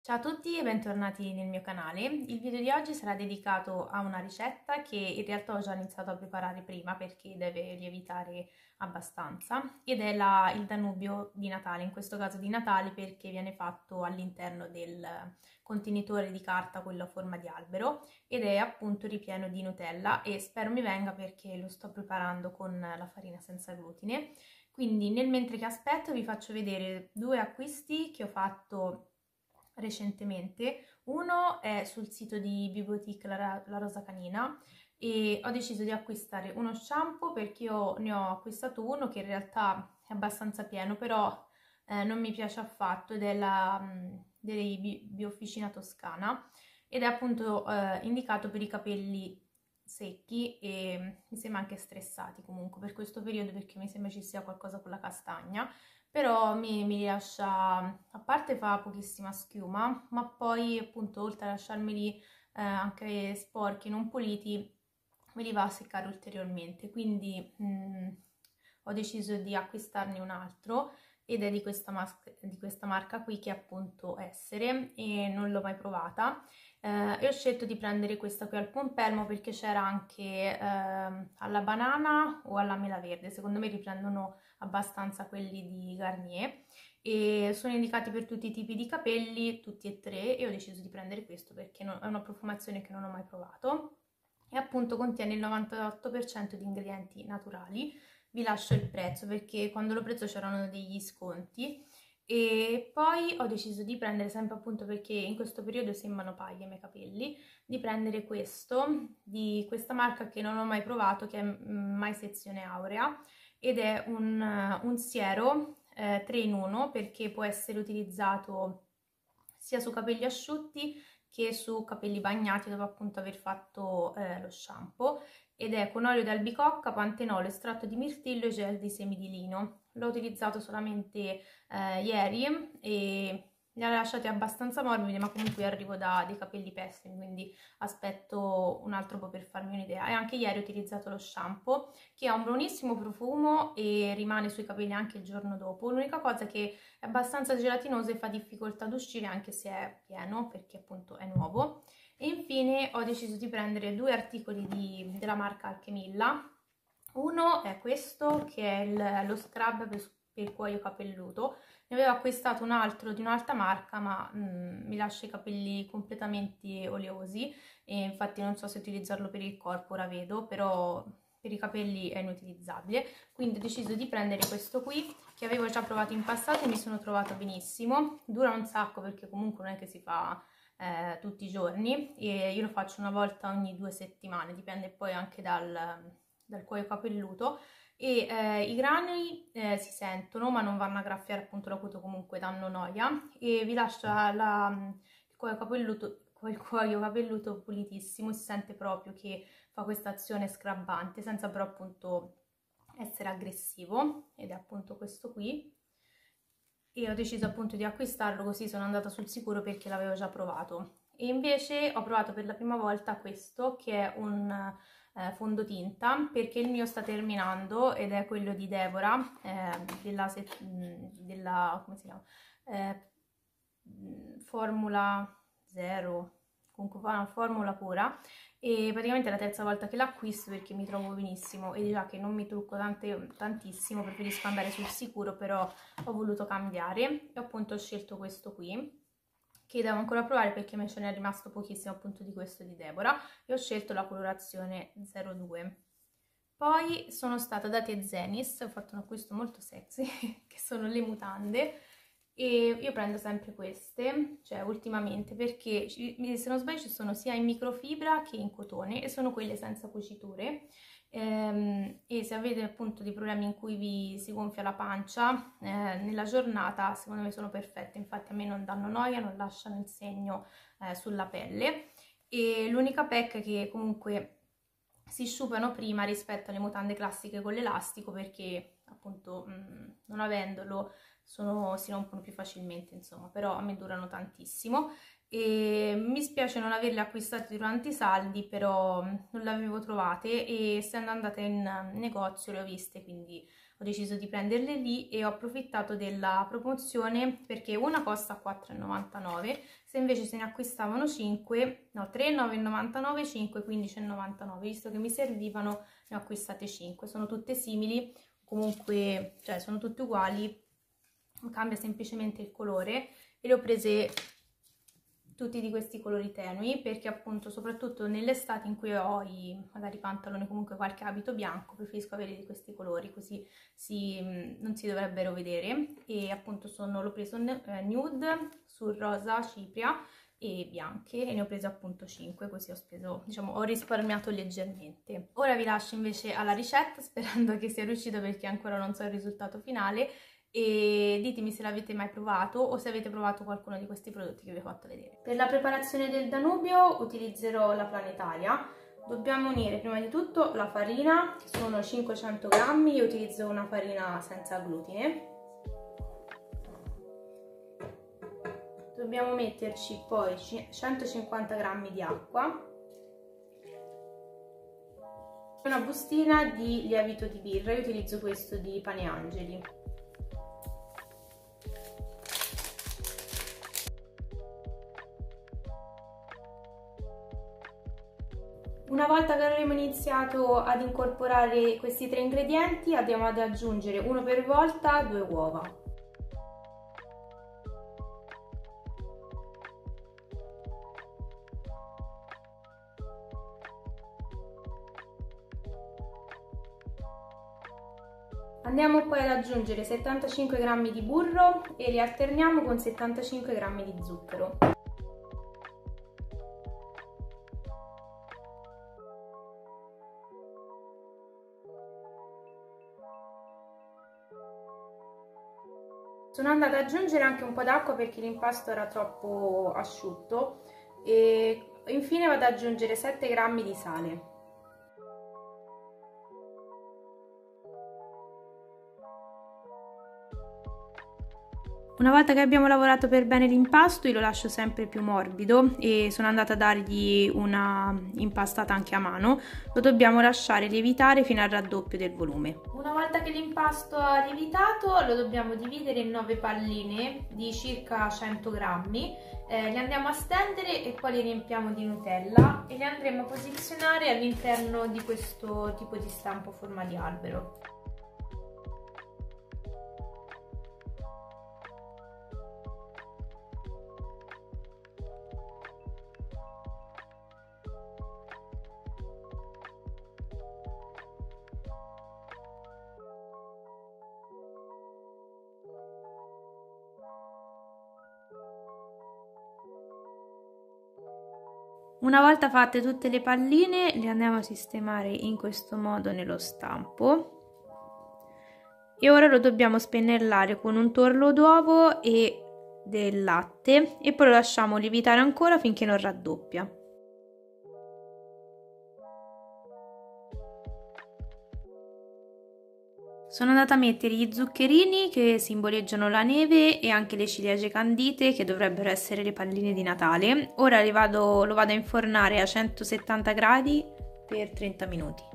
Ciao a tutti e bentornati nel mio canale. Il video di oggi sarà dedicato a una ricetta che in realtà ho già iniziato a preparare prima perché deve lievitare abbastanza ed è il Danubio di Natale, in questo caso di Natale perché viene fatto all'interno del contenitore di carta, quello a forma di albero, ed è appunto ripieno di Nutella e spero mi venga perché lo sto preparando con la farina senza glutine. Quindi nel mentre che aspetto vi faccio vedere due acquisti che ho fatto recentemente. Uno è sul sito di Biboutique La Rosa Canina e ho deciso di acquistare uno shampoo perché io ne ho acquistato uno che in realtà è abbastanza pieno, però non mi piace affatto, ed è dei Biofficina Toscana ed è appunto indicato per i capelli secchi e mi sembra anche stressati comunque per questo periodo, perché mi sembra ci sia qualcosa con la castagna. Però mi rilascia, a parte fa pochissima schiuma, ma poi appunto oltre a lasciarmeli anche sporchi, non puliti, me li va a seccare ulteriormente. Quindi ho deciso di acquistarne un altro ed è di questa marca qui, che è appunto Essere, e non l'ho mai provata. E ho scelto di prendere questa qui al pompelmo perché c'era anche alla banana o alla mela verde. Secondo me riprendono abbastanza quelli di Garnier e sono indicati per tutti i tipi di capelli, tutti e tre, e ho deciso di prendere questo perché è una profumazione che non ho mai provato e appunto contiene il 98% di ingredienti naturali. Vi lascio il prezzo perché quando l'ho preso c'erano degli sconti. E poi ho deciso di prendere, sempre appunto perché in questo periodo sembrano paglie i miei capelli, di prendere questo, di questa marca che non ho mai provato, che è My Sezione Aurea, ed è un siero 3 in 1 perché può essere utilizzato sia su capelli asciutti che su capelli bagnati dopo appunto aver fatto lo shampoo, ed è con olio d'albicocca, pantenolo, estratto di mirtillo e gel di semi di lino. L'ho utilizzato solamente ieri e li ha lasciati abbastanza morbidi, ma comunque arrivo da dei capelli pessimi, quindi aspetto un altro po' per farmi un'idea. E anche ieri ho utilizzato lo shampoo che ha un buonissimo profumo e rimane sui capelli anche il giorno dopo. L'unica cosa è che è abbastanza gelatinoso e fa difficoltà ad uscire anche se è pieno perché appunto è nuovo. E infine ho deciso di prendere due articoli della marca Alchemilla. Uno è questo, che è lo scrub per il cuoio capelluto. Ne avevo acquistato un altro di un'altra marca, ma mi lascia i capelli completamente oleosi e infatti non so se utilizzarlo per il corpo, ora vedo, però per i capelli è inutilizzabile. Quindi ho deciso di prendere questo qui, che avevo già provato in passato e mi sono trovata benissimo. Dura un sacco perché comunque non è che si fa tutti i giorni, e io lo faccio una volta ogni 2 settimane, dipende poi anche dal cuoio capelluto. E i grani si sentono ma non vanno a graffiare appunto la cute, comunque danno noia, e vi lascia il cuoio capelluto pulitissimo. Si sente proprio che fa questa azione scrabbante senza però appunto essere aggressivo, ed è appunto questo qui. E ho deciso appunto di acquistarlo, così sono andata sul sicuro perché l'avevo già provato. E invece ho provato per la prima volta questo, che è un fondotinta, perché il mio sta terminando ed è quello di Devora, come si chiama? Eh, Formula 0, comunque fa una formula pura, e praticamente è la terza volta che l'acquisto perché mi trovo benissimo, e già che non mi trucco tantissimo, preferisco andare sul sicuro, però ho voluto cambiare e appunto ho scelto questo qui, che devo ancora provare perché me ce n'è rimasto pochissimo appunto di questo di Deborah, e ho scelto la colorazione 02. Poi sono stata da Te Zenis, ho fatto un acquisto molto sexy che sono le mutande, e io prendo sempre queste, cioè ultimamente, perché se non sbaglio ci sono sia in microfibra che in cotone e sono quelle senza cuciture. E se avete appunto dei problemi in cui vi si gonfia la pancia nella giornata, secondo me sono perfette. Infatti a me non danno noia, non lasciano il segno sulla pelle, e l'unica pecca è che comunque si sciupano prima rispetto alle mutande classiche con l'elastico, perché appunto non avendolo si rompono più facilmente, insomma, però a me durano tantissimo. E mi spiace non averle acquistate durante i saldi, però non le avevo trovate, e essendo andata in negozio le ho viste, quindi ho deciso di prenderle lì e ho approfittato della promozione perché una costa 4,99, se invece se ne acquistavano 5, no 3, 9,99, 5, 15,99, visto che mi servivano ne ho acquistate 5, sono tutte simili, comunque cioè sono tutte uguali, cambia semplicemente il colore e le ho prese tutti di questi colori tenui perché appunto soprattutto nell'estate in cui ho magari pantaloni, comunque qualche abito bianco, preferisco avere di questi colori così non si dovrebbero vedere, e appunto l'ho preso nude sul rosa cipria e bianche e ne ho preso appunto 5, così ho speso, diciamo, ho risparmiato leggermente. Ora vi lascio invece alla ricetta sperando che sia riuscita perché ancora non so il risultato finale, e ditemi se l'avete mai provato o se avete provato qualcuno di questi prodotti che vi ho fatto vedere. Per la preparazione del Danubio utilizzerò la Planetalia. Dobbiamo unire prima di tutto la farina, che sono 500 grammi, io utilizzo una farina senza glutine. Dobbiamo metterci poi 150 grammi di acqua, una bustina di lievito di birra, io utilizzo questo di Pane Angeli. Una volta che avremo iniziato ad incorporare questi 3 ingredienti andiamo ad aggiungere uno per volta 2 uova. Andiamo poi ad aggiungere 75 g di burro e li alterniamo con 75 g di zucchero. Sono andata ad aggiungere anche un po' d'acqua perché l'impasto era troppo asciutto e infine vado ad aggiungere 7 g di sale. Una volta che abbiamo lavorato per bene l'impasto, io lo lascio sempre più morbido e sono andata a dargli una impastata anche a mano. Lo dobbiamo lasciare lievitare fino al raddoppio del volume. Una volta che l'impasto ha lievitato, lo dobbiamo dividere in 9 palline di circa 100 grammi. Le andiamo a stendere e poi le riempiamo di Nutella e le andremo a posizionare all'interno di questo tipo di stampo a forma di albero. Una volta fatte tutte le palline, le andiamo a sistemare in questo modo nello stampo e ora lo dobbiamo spennellare con un tuorlo d'uovo e del latte e poi lo lasciamo lievitare ancora finché non raddoppia. Sono andata a mettere gli zuccherini che simboleggiano la neve e anche le ciliegie candite che dovrebbero essere le palline di Natale. Ora lo vado a infornare a 170 gradi per 30 minuti.